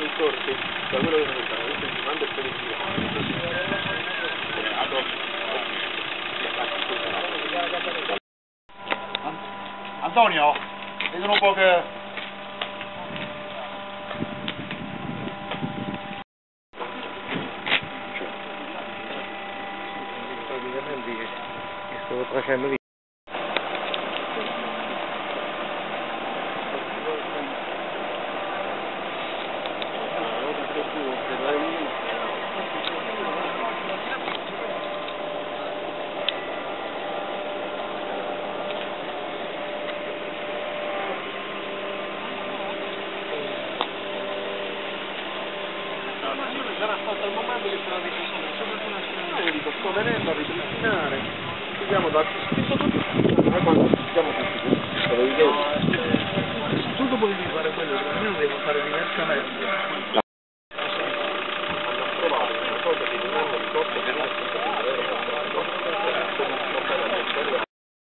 sono insorti da quello che mi fanno, questo è il comando espeditivo. Antonio, vedono un po' che... che stavo facendo lì. Sarà fatto al momento che sarà decisione, io dico sto venendo a ripristinare, vediamo da noi quando siamo tutti, Tu dopo devi fare quello, almeno devi fare diversamente.